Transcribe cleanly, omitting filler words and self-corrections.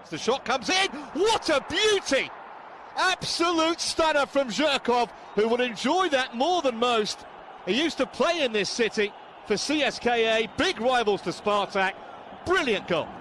The shot comes in. What a beauty! Absolute stunner from Zhirkov, who will enjoy that more than most. He used to play in this city for CSKA, big rivals to Spartak. Brilliant goal.